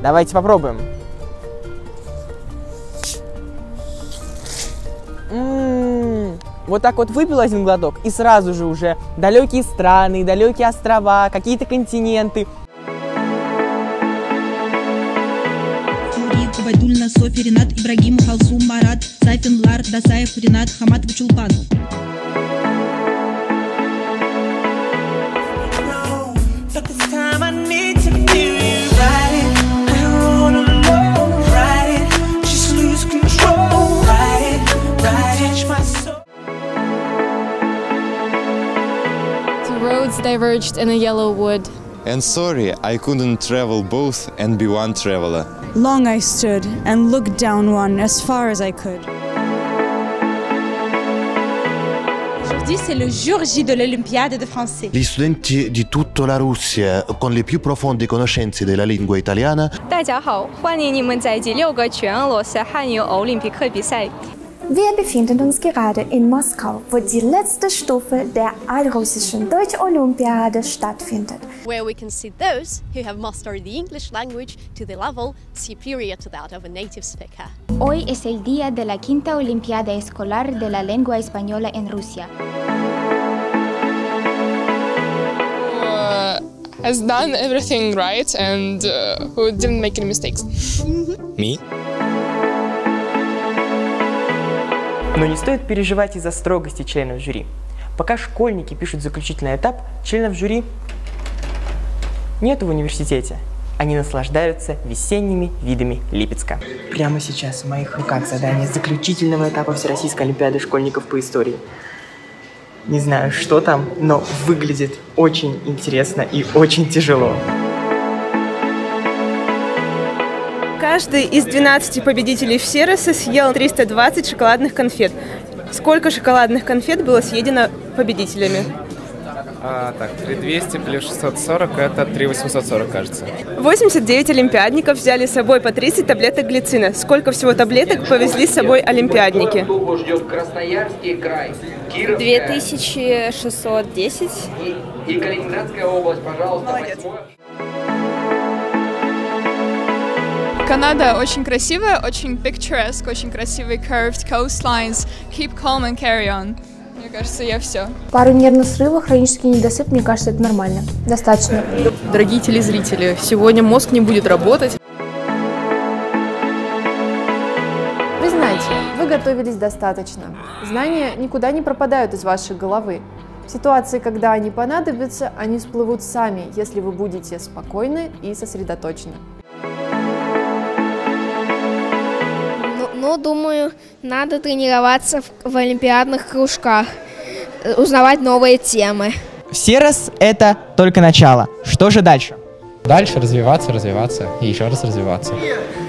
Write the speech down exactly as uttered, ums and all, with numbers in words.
Давайте попробуем. М-м-м. Вот так вот выпил один глоток, и сразу же уже далекие страны, далекие острова, какие-то континенты. Байдульна, Софи, Ренат, Ибрагим, Халсум, Марат, Сайфин, Лар, Дасаев, Ренат, Хаматов, Чулпан. The roads diverged in a yellow wood. And sorry, I couldn't travel both and be one traveler. Long I stood and looked down one as far as I could. Aujourd'hui, c'est le jour J de l'Olympiade de français. Gli studenti di tutta la Russia con le più profonde conoscenze della lingua italiana. 大家好，欢迎你们在第六个全俄罗斯汉语奥林匹克比赛。 Wir befinden uns gerade in Moskau, wo die letzte Stufe der allrussischen Deutsch-Olympiade stattfindet. Where we can see those who have mastered the English language to the level superior to that of a native speaker. Hoy es el día de la quinta Olimpiada Escolar de la Lengua Española en Rusia. Uh, has done everything right and uh, who didn't make any mistakes. Me? Но не стоит переживать из-за строгости членов жюри. Пока школьники пишут заключительный этап, членов жюри нет в университете. Они наслаждаются весенними видами Липецка. Прямо сейчас в моих руках задание заключительного этапа Всероссийской олимпиады школьников по истории. Не знаю, что там, но выглядит очень интересно и очень тяжело. Каждый из двенадцати победителей Всероса съел триста двадцать шоколадных конфет. Сколько шоколадных конфет было съедено победителями? А, так, три тысячи двести плюс шестьсот сорок, это три тысячи восемьсот сорок, кажется. восемьдесят девять олимпиадников взяли с собой по тридцать таблеток глицина. Сколько всего таблеток повезли с собой олимпиадники? две тысячи шестьсот десять. Молодец. Канада очень красивая, очень picturesque, очень красивые curved coastlines. Keep calm and carry on. Мне кажется, я все. Пару нервных срывов, хронический недосып, мне кажется, это нормально. Достаточно. Дорогие телезрители, сегодня мозг не будет работать. Признайте, вы готовились достаточно. Знания никуда не пропадают из вашей головы. В ситуации, когда они понадобятся, они всплывут сами, если вы будете спокойны и сосредоточены. Ну, думаю, надо тренироваться в, в олимпиадных кружках, узнавать новые темы. Всерос – это только начало. Что же дальше? Дальше развиваться, развиваться и еще раз развиваться.